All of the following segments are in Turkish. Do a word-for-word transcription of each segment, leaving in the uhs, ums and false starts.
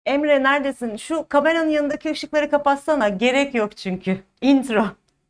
Emre neredesin? Şu kameranın yanındaki ışıkları kapatsana. Gerek yok çünkü. Intro.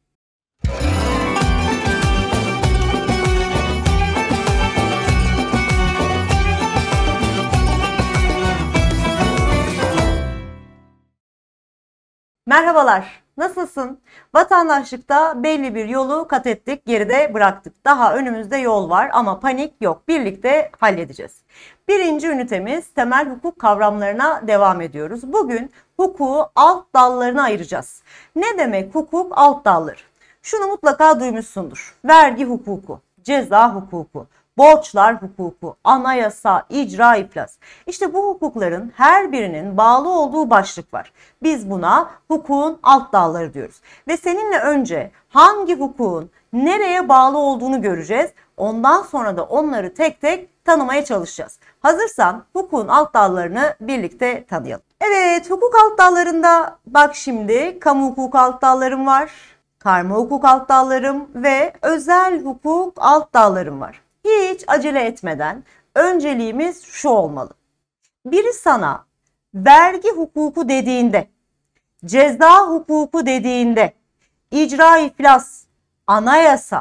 Merhabalar. Nasılsın? Vatandaşlıkta belli bir yolu kat ettik, geride bıraktık. Daha önümüzde yol var ama panik yok. Birlikte halledeceğiz. Birinci ünitemiz temel hukuk kavramlarına devam ediyoruz. Bugün hukuku alt dallarına ayıracağız. Ne demek hukuk alt dalları? Şunu mutlaka duymuşsundur. Vergi hukuku, ceza hukuku, borçlar hukuku, anayasa, icra, iflas. İşte bu hukukların her birinin bağlı olduğu başlık var. Biz buna hukukun alt dalları diyoruz. Ve seninle önce hangi hukukun nereye bağlı olduğunu göreceğiz. Ondan sonra da onları tek tek tanımaya çalışacağız. Hazırsan hukukun alt dallarını birlikte tanıyalım. Evet, hukuk alt dallarında bak şimdi kamu hukuk alt dallarım var, karma hukuk alt dallarım ve özel hukuk alt dallarım var. Hiç acele etmeden önceliğimiz şu olmalı. Biri sana vergi hukuku dediğinde, ceza hukuku dediğinde, icra iflas, anayasa,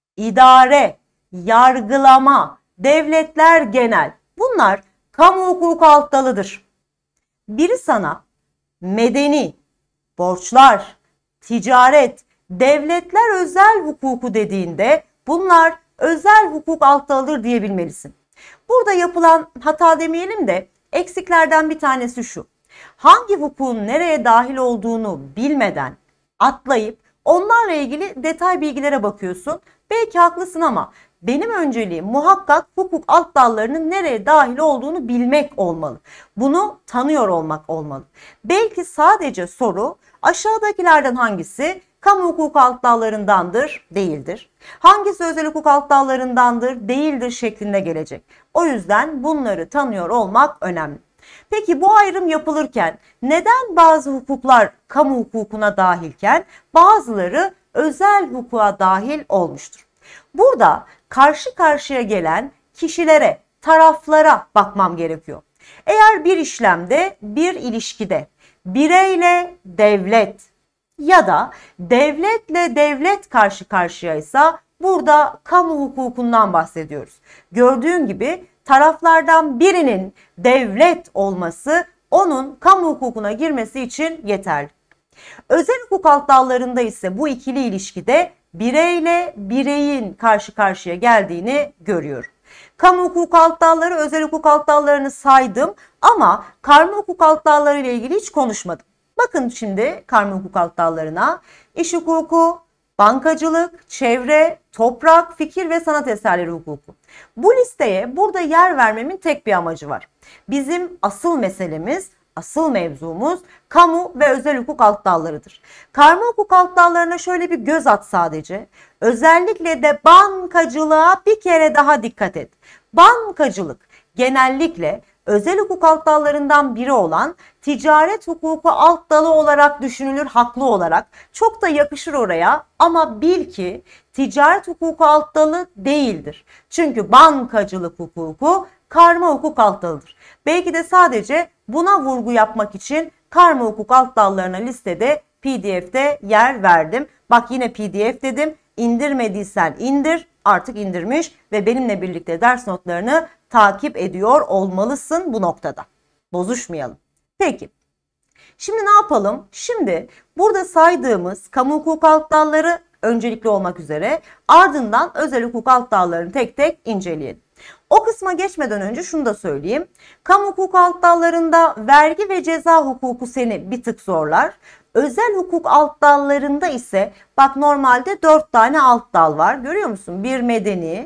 idare, yargılama, devletler genel, bunlar kamu hukuku alt dalıdır. Biri sana medeni, borçlar, ticaret, devletler özel hukuku dediğinde bunlar özel hukuk alt dalıdır diyebilmelisin. Burada yapılan hata demeyelim de eksiklerden bir tanesi şu. Hangi hukukun nereye dahil olduğunu bilmeden atlayıp onlarla ilgili detay bilgilere bakıyorsun. Belki haklısın ama benim önceliğim muhakkak hukuk alt dallarının nereye dahil olduğunu bilmek olmalı. Bunu tanıyor olmak olmalı. Belki sadece soru aşağıdakilerden hangisi kamu hukuk alt dallarındandır, değildir. Hangisi özel hukuk alt dallarındandır, değildir şeklinde gelecek. O yüzden bunları tanıyor olmak önemli. Peki bu ayrım yapılırken neden bazı hukuklar kamu hukukuna dahilken bazıları özel hukuka dahil olmuştur? Burada karşı karşıya gelen kişilere, taraflara bakmam gerekiyor. Eğer bir işlemde, bir ilişkide bireyle devlet ya da devletle devlet karşı karşıyaysa burada kamu hukukundan bahsediyoruz. Gördüğün gibi taraflardan birinin devlet olması onun kamu hukukuna girmesi için yeterli. Özel hukuk alt dallarında ise bu ikili ilişkide bireyle bireyin karşı karşıya geldiğini görüyorum. Kamu hukuk alt dalları, özel hukuk alt dallarını saydım ama karma hukuk alt dalları ile ilgili hiç konuşmadım. Bakın şimdi karma hukuk alt dallarına: iş hukuku, bankacılık, çevre, toprak, fikir ve sanat eserleri hukuku. Bu listeye burada yer vermemin tek bir amacı var. Bizim asıl meselemiz, asıl mevzumuz kamu ve özel hukuk alt dallarıdır. Karma hukuk alt dallarına şöyle bir göz at sadece. Özellikle de bankacılığa bir kere daha dikkat et. Bankacılık genellikle özel hukuk alt dallarından biri olan ticaret hukuku alt dalı olarak düşünülür haklı olarak. Çok da yakışır oraya ama bil ki ticaret hukuku alt dalı değildir. Çünkü bankacılık hukuku karma hukuk alt dalıdır. Belki de sadece buna vurgu yapmak için karma hukuk alt dallarına listede P D F'de yer verdim. Bak yine P D F dedim. İndirmediysen indir. Artık indirmiş ve benimle birlikte ders notlarını takip ediyor olmalısın bu noktada. Bozuşmayalım. Peki. Şimdi ne yapalım? Şimdi burada saydığımız kamu hukuk alt dalları öncelikli olmak üzere ardından özel hukuk alt dallarını tek tek inceleyelim. O kısma geçmeden önce şunu da söyleyeyim. Kamu hukuk alt dallarında vergi ve ceza hukuku seni bir tık zorlar. Özel hukuk alt dallarında ise bak normalde dört tane alt dal var. Görüyor musun? bir medeni,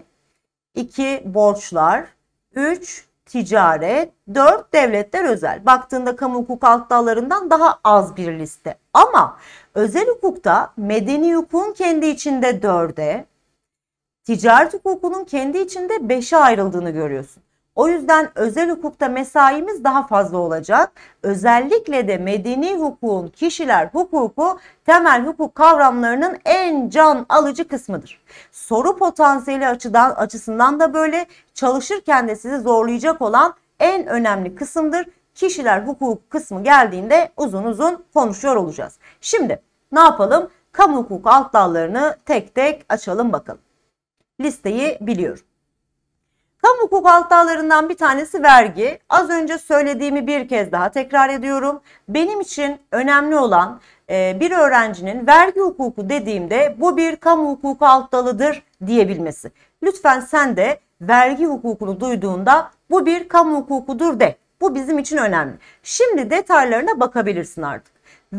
iki borçlar, üç ticaret, dört devletler özel. Baktığında kamu hukuk alt dallarından daha az bir liste. Ama özel hukukta medeni hukukun kendi içinde dörde, ticaret hukukunun kendi içinde beşe ayrıldığını görüyorsun. O yüzden özel hukukta mesaimiz daha fazla olacak. Özellikle de medeni hukukun, kişiler hukuku temel hukuk kavramlarının en can alıcı kısmıdır. Soru potansiyeli açıdan, açısından da böyle, çalışırken de sizi zorlayacak olan en önemli kısımdır. kişiler hukuku kısmı geldiğinde uzun uzun konuşuyor olacağız. Şimdi ne yapalım? Kamu hukuku alt dallarını tek tek açalım bakalım. Listeyi biliyorum. Kamu hukuku alt dallarından bir tanesi vergi. Az önce söylediğimi bir kez daha tekrar ediyorum. Benim için önemli olan e, bir öğrencinin vergi hukuku dediğimde bu bir kamu hukuku alt dalıdır diyebilmesi. Lütfen sen de vergi hukukunu duyduğunda bu bir kamu hukukudur de. Bu bizim için önemli. Şimdi detaylarına bakabilirsin artık.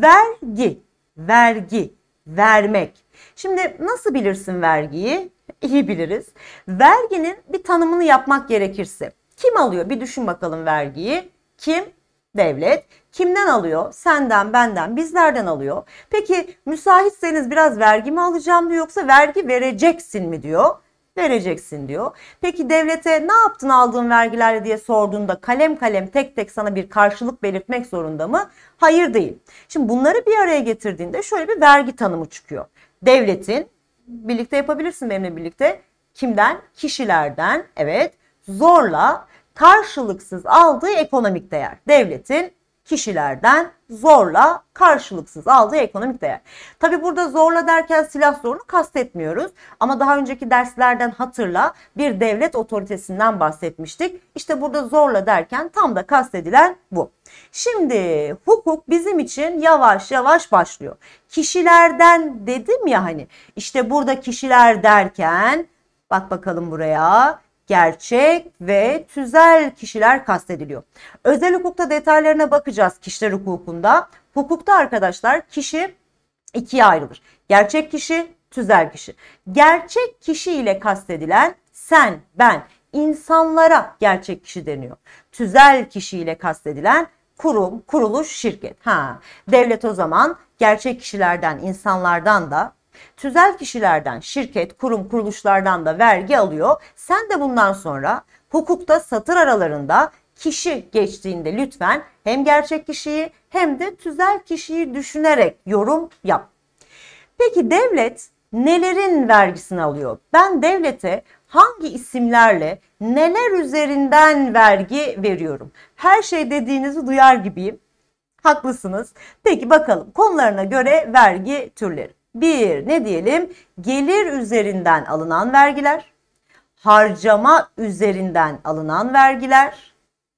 Vergi, vergi, vermek. Şimdi nasıl bilirsin vergiyi? İyi biliriz. Verginin bir tanımını yapmak gerekirse kim alıyor? Bir düşün bakalım vergiyi. Kim? Devlet. Kimden alıyor? Senden, benden, bizlerden alıyor. Peki müsaitseniz biraz vergi mi alacağım diyor yoksa vergi vereceksin mi diyor? Vereceksin diyor. Peki devlete ne yaptın aldığın vergilerle diye sorduğunda kalem kalem tek tek sana bir karşılık belirtmek zorunda mı? Hayır değil. Şimdi bunları bir araya getirdiğinde şöyle bir vergi tanımı çıkıyor. Devletin, birlikte yapabilirsin benimle birlikte. Kimden? Kişilerden, evet, zorla karşılıksız aldığı ekonomik değer. Devletin kişilerden zorla karşılıksız aldığı ekonomik değer. Tabi burada zorla derken silah zorunu kastetmiyoruz. Ama daha önceki derslerden hatırla, bir devlet otoritesinden bahsetmiştik. İşte burada zorla derken tam da kastedilen bu. Şimdi hukuk bizim için yavaş yavaş başlıyor. Kişilerden dedim ya hani, işte burada kişiler derken bak bakalım buraya. Gerçek ve tüzel kişiler kastediliyor. Özel hukukta detaylarına bakacağız kişiler hukukunda. Hukukta arkadaşlar kişi ikiye ayrılır. Gerçek kişi, tüzel kişi. Gerçek kişi ile kastedilen sen, ben, insanlara gerçek kişi deniyor. Tüzel kişi ile kastedilen kurum, kuruluş, şirket. Ha, devlet o zaman gerçek kişilerden, insanlardan da, tüzel kişilerden, şirket, kurum, kuruluşlardan da vergi alıyor. Sen de bundan sonra hukukta satır aralarında kişi geçtiğinde lütfen hem gerçek kişiyi hem de tüzel kişiyi düşünerek yorum yap. Peki devlet nelerin vergisini alıyor? Ben devlete hangi isimlerle, neler üzerinden vergi veriyorum? Her şey dediğinizi duyar gibiyim. Haklısınız. Peki bakalım konularına göre vergi türleri. Bir, ne diyelim? Gelir üzerinden alınan vergiler, harcama üzerinden alınan vergiler,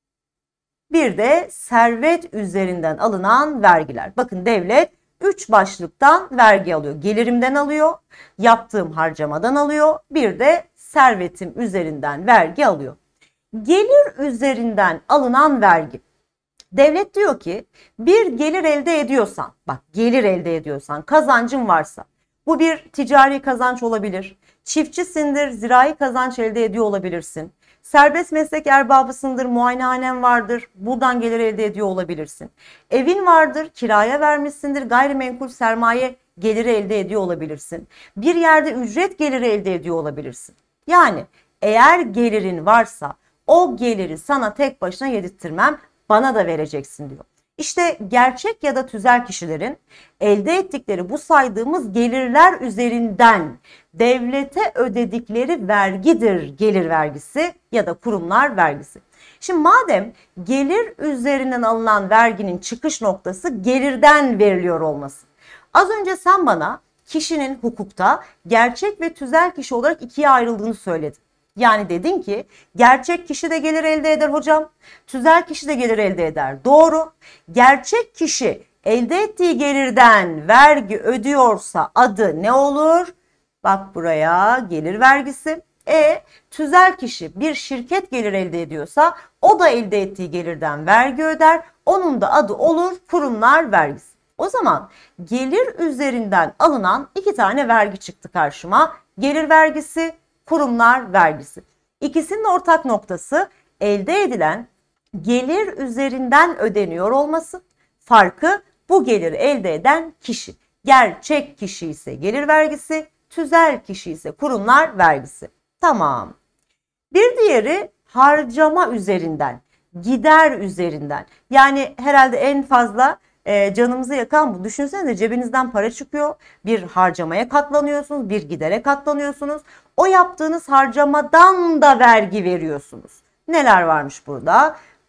bir de servet üzerinden alınan vergiler. Bakın devlet üç başlıktan vergi alıyor. Gelirimden alıyor, yaptığım harcamadan alıyor, bir de servetim üzerinden vergi alıyor. Gelir üzerinden alınan vergi. Devlet diyor ki bir gelir elde ediyorsan, bak gelir elde ediyorsan, kazancın varsa, bu bir ticari kazanç olabilir, çiftçisindir, zirai kazanç elde ediyor olabilirsin, serbest meslek erbabısındır, muayenehanen vardır, buradan gelir elde ediyor olabilirsin, evin vardır, kiraya vermişsindir, gayrimenkul sermaye geliri elde ediyor olabilirsin, bir yerde ücret geliri elde ediyor olabilirsin. Yani eğer gelirin varsa o geliri sana tek başına yedirttirmem, bana da vereceksin diyor. İşte gerçek ya da tüzel kişilerin elde ettikleri bu saydığımız gelirler üzerinden devlete ödedikleri vergidir gelir vergisi ya da kurumlar vergisi. Şimdi madem gelir üzerinden alınan verginin çıkış noktası gelirden veriliyor olması. Az önce sen bana kişinin hukukta gerçek ve tüzel kişi olarak ikiye ayrıldığını söyledin. Yani dedin ki gerçek kişi de gelir elde eder hocam, tüzel kişi de gelir elde eder. Doğru. Gerçek kişi elde ettiği gelirden vergi ödüyorsa adı ne olur? Bak buraya, gelir vergisi. E tüzel kişi bir şirket gelir elde ediyorsa o da elde ettiği gelirden vergi öder. Onun da adı olur kurumlar vergisi. O zaman gelir üzerinden alınan iki tane vergi çıktı karşıma. Gelir vergisi, kurumlar vergisi. İkisinin ortak noktası elde edilen gelir üzerinden ödeniyor olması. Farkı bu geliri elde eden kişi. Gerçek kişi ise gelir vergisi, tüzel kişi ise kurumlar vergisi. Tamam. Bir diğeri harcama üzerinden, gider üzerinden. Yani herhalde en fazla e, canımızı yakan bu. Düşünsenize cebinizden para çıkıyor, bir harcamaya katlanıyorsunuz, bir gidere katlanıyorsunuz. O yaptığınız harcamadan da vergi veriyorsunuz. Neler varmış burada?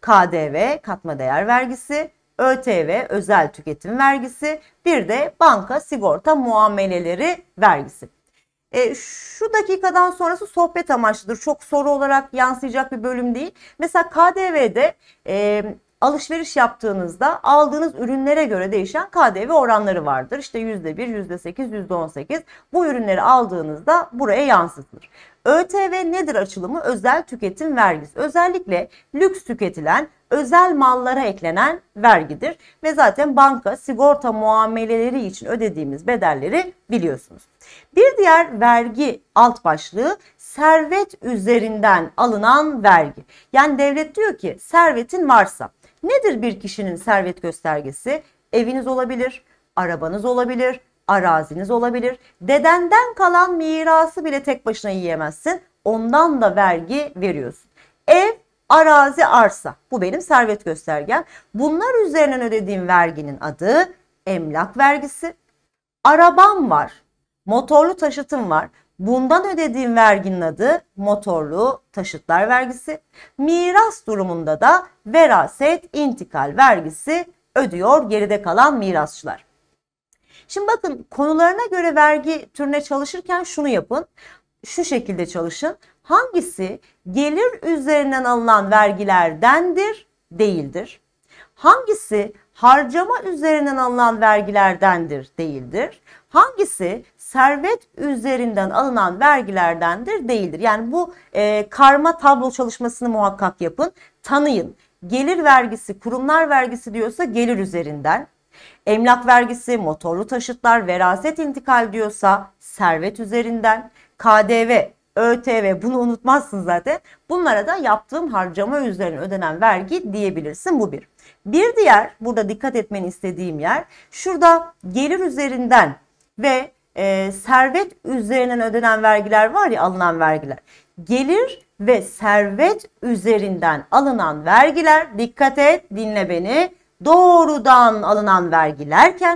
K D V, katma değer vergisi, ÖTV, özel tüketim vergisi, bir de banka sigorta muameleleri vergisi. E, şu dakikadan sonrası sohbet amaçlıdır. Çok soru olarak yansıyacak bir bölüm değil. Mesela K D V'de e, alışveriş yaptığınızda aldığınız ürünlere göre değişen K D V oranları vardır. İşte yüzde bir, yüzde sekiz, yüzde on sekiz. Bu ürünleri aldığınızda buraya yansıtılır. ÖTV nedir açılımı? Özel tüketim vergisi. Özellikle lüks tüketilen özel mallara eklenen vergidir. Ve zaten banka, sigorta muameleleri için ödediğimiz bedelleri biliyorsunuz. Bir diğer vergi alt başlığı servet üzerinden alınan vergi. Yani devlet diyor ki servetin varsa, nedir bir kişinin servet göstergesi? Eviniz olabilir, arabanız olabilir, araziniz olabilir. Dedenden kalan mirası bile tek başına yiyemezsin. Ondan da vergi veriyorsun. Ev, arazi, arsa. Bu benim servet göstergem. Bunlar üzerinden ödediğim verginin adı emlak vergisi. Arabam var, motorlu taşıtım var. Bundan ödediğim verginin adı motorlu taşıtlar vergisi. Miras durumunda da veraset intikal vergisi ödüyor geride kalan mirasçılar. Şimdi bakın, konularına göre vergi türüne çalışırken şunu yapın. Şu şekilde çalışın. Hangisi gelir üzerinden alınan vergilerdendir, değildir? Hangisi harcama üzerinden alınan vergilerdendir, değildir? Hangisi servet üzerinden alınan vergilerdendir, değildir? Yani bu e, karma tablo çalışmasını muhakkak yapın. Tanıyın. Gelir vergisi, kurumlar vergisi diyorsa gelir üzerinden. Emlak vergisi, motorlu taşıtlar, veraset intikal diyorsa servet üzerinden. K D V, ÖTV, bunu unutmazsın zaten. Bunlara da yaptığım harcama üzerine ödenen vergi diyebilirsin. Bu bir. Bir diğer burada dikkat etmeni istediğim yer, şurada gelir üzerinden ve e, servet üzerinden ödenen vergiler var ya, alınan vergiler. Gelir ve servet üzerinden alınan vergiler, dikkat et, dinle beni, doğrudan alınan vergilerken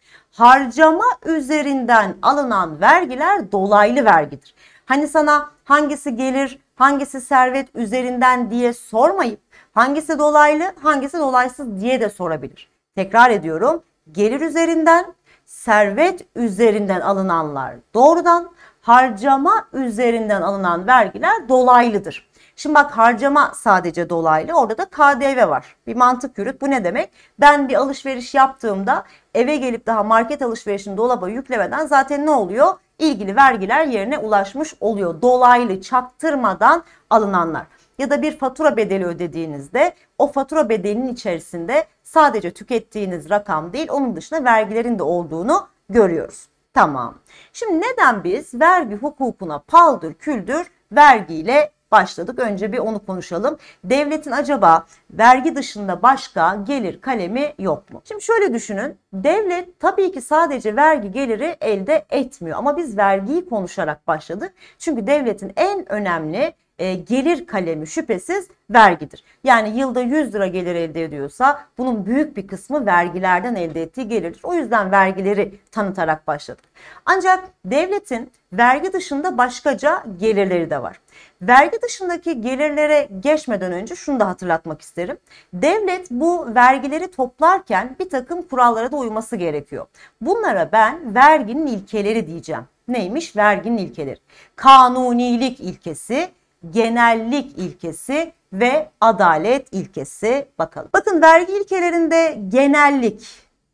harcama üzerinden alınan vergiler dolaylı vergidir. Hani sana hangisi gelir, hangisi servet üzerinden diye sormayıp hangisi dolaylı, hangisi dolaysız diye de sorabilir. Tekrar ediyorum. Gelir üzerinden, servet üzerinden alınanlar doğrudan, harcama üzerinden alınan vergiler dolaylıdır. Şimdi bak, harcama sadece dolaylı, orada da K D V var. Bir mantık yürüt. Bu ne demek? Ben bir alışveriş yaptığımda eve gelip daha market alışverişini dolaba yüklemeden zaten ne oluyor? İlgili vergiler yerine ulaşmış oluyor. Dolaylı, çaktırmadan alınanlar. Ya da bir fatura bedeli ödediğinizde o fatura bedelinin içerisinde sadece tükettiğiniz rakam değil, onun dışında vergilerin de olduğunu görüyoruz. Tamam. Şimdi neden biz vergi hukukuna paldır küldür vergiyle başladık? Önce bir onu konuşalım. Devletin acaba vergi dışında başka gelir kalemi yok mu? Şimdi şöyle düşünün. Devlet tabii ki sadece vergi geliri elde etmiyor ama biz vergiyi konuşarak başladık. Çünkü devletin en önemli e, gelir kalemi şüphesiz vergidir. Yani yılda yüz lira gelir elde ediyorsa bunun büyük bir kısmı vergilerden elde ettiği gelirdir. O yüzden vergileri tanıtarak başladık. Ancak devletin vergi dışında başkaca gelirleri de var. Vergi dışındaki gelirlere geçmeden önce şunu da hatırlatmak isterim. Devlet bu vergileri toplarken bir takım kurallara da uyması gerekiyor. Bunlara ben verginin ilkeleri diyeceğim. Neymiş? Verginin ilkeleri. Kanunilik ilkesi, genellik ilkesi ve adalet ilkesi. Bakalım. Bakın, vergi ilkelerinde genellik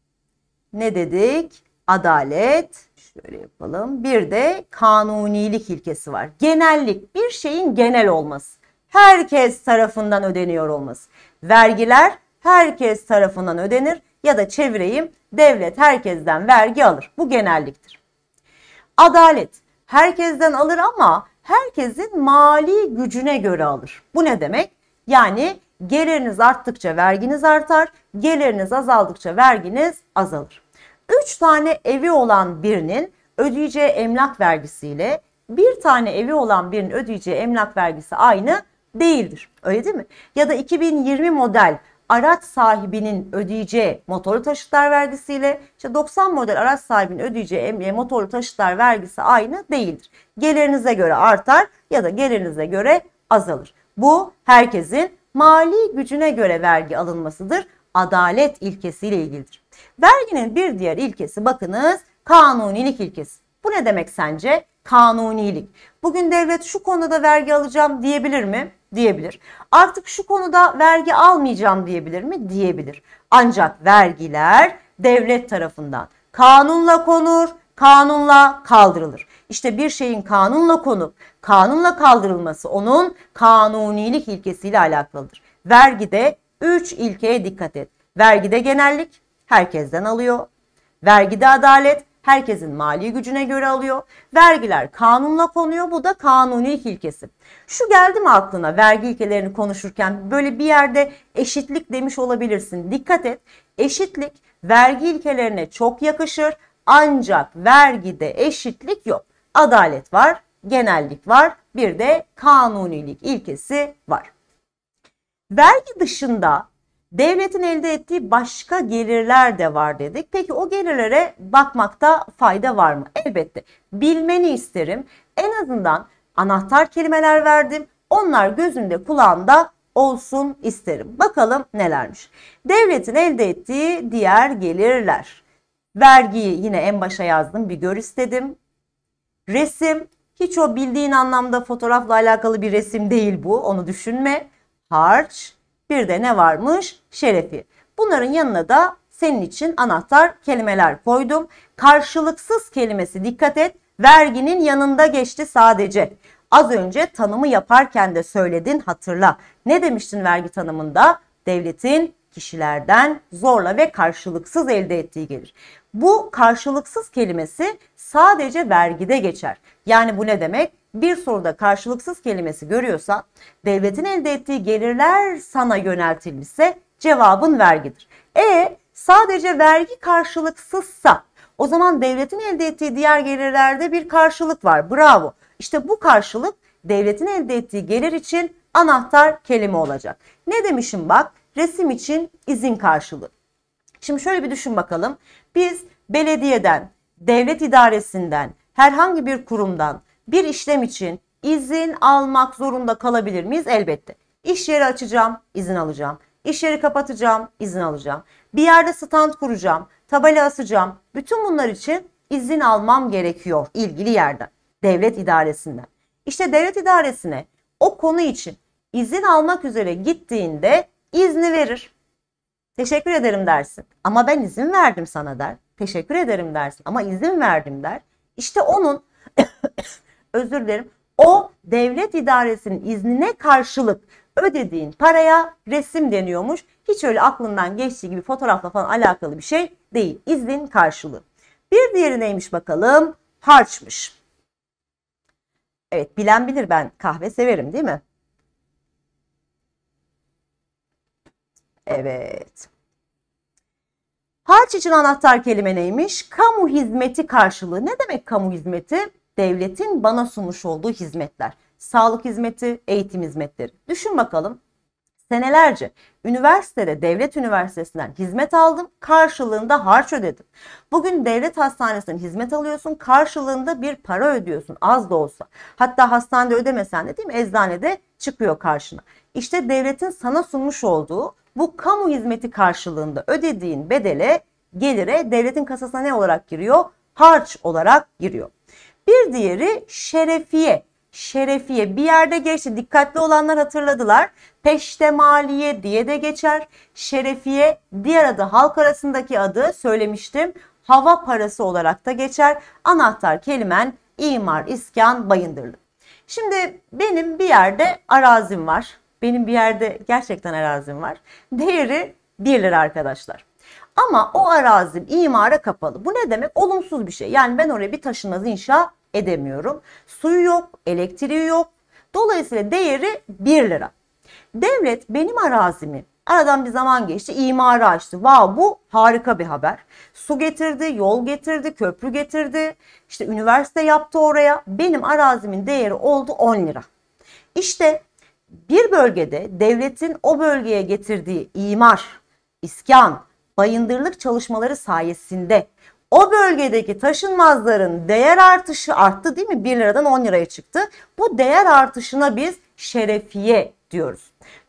ne dedik? Adalet. Şöyle yapalım. Bir de kanunilik ilkesi var. Genellik, bir şeyin genel olması. Herkes tarafından ödeniyor olması. Vergiler herkes tarafından ödenir ya da çevireyim, devlet herkesten vergi alır. Bu genelliktir. Adalet, herkesten alır ama herkesin mali gücüne göre alır. Bu ne demek? Yani geliriniz arttıkça verginiz artar, geliriniz azaldıkça verginiz azalır. Üç tane evi olan birinin ödeyeceği emlak vergisiyle bir tane evi olan birinin ödeyeceği emlak vergisi aynı değildir. Öyle değil mi? Ya da iki bin yirmi model araç sahibinin ödeyeceği motorlu taşıtlar vergisiyle işte doksan model araç sahibinin ödeyeceği motorlu taşıtlar vergisi aynı değildir. Gelirinize göre artar ya da gelirinize göre azalır. Bu herkesin mali gücüne göre vergi alınmasıdır. Adalet ilkesiyle ilgilidir. Verginin bir diğer ilkesi bakınız kanunilik ilkesi. Bu ne demek sence? Kanunilik. Bugün devlet şu konuda vergi alacağım diyebilir mi? Diyebilir. Artık şu konuda vergi almayacağım diyebilir mi? Diyebilir. Ancak vergiler devlet tarafından kanunla konur, kanunla kaldırılır. İşte bir şeyin kanunla konup kanunla kaldırılması onun kanunilik ilkesiyle alakalıdır. Vergide üç ilkeye dikkat et. Vergide genellik, herkesten alıyor. Vergide adalet, herkesin mali gücüne göre alıyor. Vergiler kanunla konuyor. Bu da kanunilik ilkesi. Şu geldi mi aklına vergi ilkelerini konuşurken böyle bir yerde eşitlik demiş olabilirsin. Dikkat et. Eşitlik vergi ilkelerine çok yakışır. Ancak vergide eşitlik yok. Adalet var, genellik var, bir de kanunilik ilkesi var. Vergi dışında devletin elde ettiği başka gelirler de var dedik. Peki o gelirlere bakmakta fayda var mı? Elbette. Bilmeni isterim. En azından anahtar kelimeler verdim. Onlar gözünde kulağında olsun isterim. Bakalım nelermiş. Devletin elde ettiği diğer gelirler. Vergiyi yine en başa yazdım, bir gör istedim. Resim, hiç o bildiğin anlamda fotoğrafla alakalı bir resim değil bu, onu düşünme. Harç, bir de ne varmış? Şerefi. Bunların yanına da senin için anahtar kelimeler koydum. Karşılıksız kelimesi dikkat et, verginin yanında geçti sadece. Az önce tanımı yaparken de söyledin, hatırla. Ne demiştin vergi tanımında? Devletin kişilerden zorla ve karşılıksız elde ettiği gelir. Bu karşılıksız kelimesi sadece vergide geçer. Yani bu ne demek? Bir soruda karşılıksız kelimesi görüyorsan devletin elde ettiği gelirler sana yöneltilmişse cevabın vergidir. E sadece vergi karşılıksızsa o zaman devletin elde ettiği diğer gelirlerde bir karşılık var. Bravo. İşte bu karşılık devletin elde ettiği gelir için anahtar kelime olacak. Ne demişim bak? Resim için izin karşılığı. Şimdi şöyle bir düşün bakalım. Biz belediyeden, devlet idaresinden, herhangi bir kurumdan bir işlem için izin almak zorunda kalabilir miyiz? Elbette. İş yeri açacağım, izin alacağım. İş yeri kapatacağım, izin alacağım. Bir yerde stand kuracağım, tabela asacağım. Bütün bunlar için izin almam gerekiyor ilgili yerden, devlet idaresinden. İşte devlet idaresine o konu için izin almak üzere gittiğinde izni verir. Teşekkür ederim dersin. Ama ben izin verdim sana der. Teşekkür ederim dersin. Ama izin verdim der. İşte onun özür dilerim. O devlet idaresinin iznine karşılık ödediğin paraya resim deniyormuş. Hiç öyle aklından geçtiği gibi fotoğrafla falan alakalı bir şey değil. İzin karşılığı. Bir diğeri neymiş bakalım? Harçmış. Evet, bilen bilir, ben kahve severim değil mi? Evet. Harç için anahtar kelime neymiş? Kamu hizmeti karşılığı. Ne demek kamu hizmeti? Devletin bana sunmuş olduğu hizmetler. Sağlık hizmeti, eğitim hizmetleri. Düşün bakalım. Senelerce üniversitede, devlet üniversitesinden hizmet aldım, karşılığında harç ödedim. Bugün devlet hastanesinden hizmet alıyorsun, karşılığında bir para ödüyorsun, az da olsa. Hatta hastanede ödemesen de değil mi, eczanede çıkıyor karşına. İşte devletin sana sunmuş olduğu bu kamu hizmeti karşılığında ödediğin bedele, gelire devletin kasasına ne olarak giriyor? Harç olarak giriyor. Bir diğeri şerefiye. Şerefiye bir yerde geçti. Dikkatli olanlar hatırladılar. Peştemaliye diye de geçer. Şerefiye diğer adı, halk arasındaki adı söylemiştim, hava parası olarak da geçer. Anahtar kelimen imar, iskan, bayındırlık. Şimdi benim bir yerde arazim var. Benim bir yerde gerçekten arazim var. Değeri bir lira arkadaşlar. Ama o arazim imara kapalı. Bu ne demek? Olumsuz bir şey. Yani ben oraya bir taşınmaz inşa edemiyorum. Suyu yok, elektriği yok. Dolayısıyla değeri bir lira. Devlet benim arazimi, aradan bir zaman geçti, imara açtı. Wow, bu harika bir haber. Su getirdi, yol getirdi, köprü getirdi. İşte üniversite yaptı oraya. Benim arazimin değeri oldu on lira. İşte bir bölgede devletin o bölgeye getirdiği imar, iskan, bayındırlık çalışmaları sayesinde o bölgedeki taşınmazların değer artışı arttı değil mi? bir liradan on liraya çıktı. Bu değer artışına biz şerefiye diyoruz. Tüm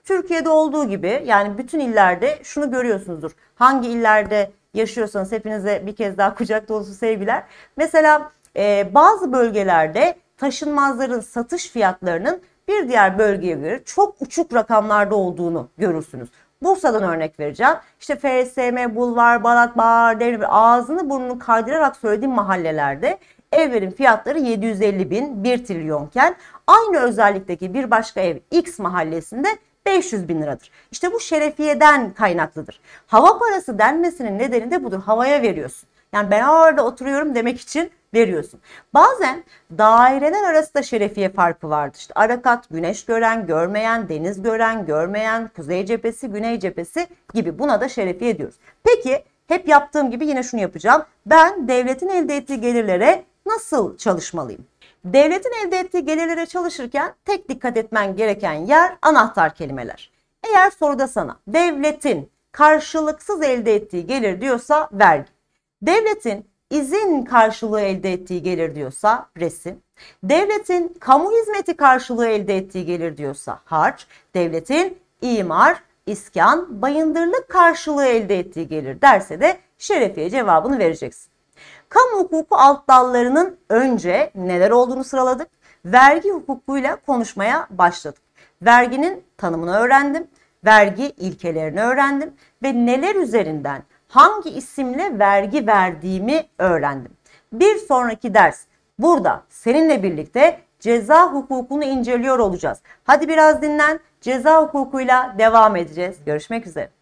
Türkiye'de olduğu gibi, yani bütün illerde şunu görüyorsunuzdur. Hangi illerde yaşıyorsanız hepinize bir kez daha kucak dolusu sevgiler. Mesela e, bazı bölgelerde taşınmazların satış fiyatlarının bir diğer bölgeye göre çok uçuk rakamlarda olduğunu görürsünüz. Bursa'dan örnek vereceğim. İşte F S M, Bulvar, Balat, Bağır, Devlet, ağzını burnunu kaydırarak söylediğim mahallelerde evlerin fiyatları yedi yüz elli bin, bir trilyonken aynı özellikteki bir başka ev X mahallesinde beş yüz bin liradır. İşte bu şerefiyeden kaynaklıdır. Hava parası denmesinin nedeni de budur. Havaya veriyorsun. Yani ben orada oturuyorum demek için veriyorsun. Bazen daireler arasında şerefiye farkı vardır. İşte Arakat, güneş gören, görmeyen, deniz gören, görmeyen, kuzey cephesi, güney cephesi gibi, buna da şerefiye diyoruz. Peki hep yaptığım gibi yine şunu yapacağım. Ben devletin elde ettiği gelirlere nasıl çalışmalıyım? Devletin elde ettiği gelirlere çalışırken tek dikkat etmen gereken yer anahtar kelimeler. Eğer soruda sana devletin karşılıksız elde ettiği gelir diyorsa vergi. Devletin izin karşılığı elde ettiği gelir diyorsa resim. Devletin kamu hizmeti karşılığı elde ettiği gelir diyorsa harç. Devletin imar, iskan, bayındırlık karşılığı elde ettiği gelir derse de şerefiye cevabını vereceksin. Kamu hukuku alt dallarının önce neler olduğunu sıraladık. Vergi hukukuyla konuşmaya başladık. Verginin tanımını öğrendim. Vergi ilkelerini öğrendim ve neler üzerinden hangi isimle vergi verdiğimi öğrendim. Bir sonraki ders burada seninle birlikte ceza hukukunu inceliyor olacağız. Hadi biraz dinlen, ceza hukukuyla devam edeceğiz. Görüşmek üzere.